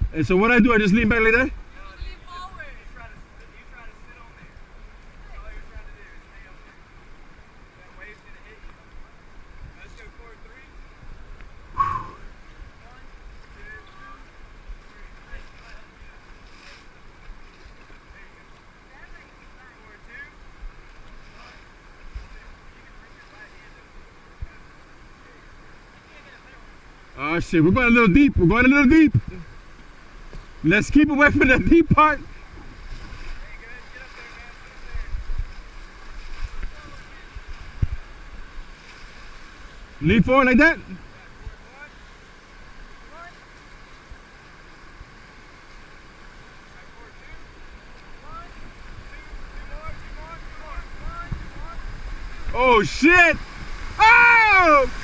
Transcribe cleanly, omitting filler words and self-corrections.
And so what I do, I just lean back like that? Lean forward. You try to sit on there. That's all you're trying to do is stay on there. That wave's going to hit you. Let's go forward 3. 1, 2, 3. Nice. There you go. Forward 2. 1, 2. You can bring your right hand over. Oh shit, we're going a little deep. We're going a little deep. Let's keep away from that deep part. Hey, go ahead and get up there, man. Get up there. Lean forward like that. Oh shit! Oh!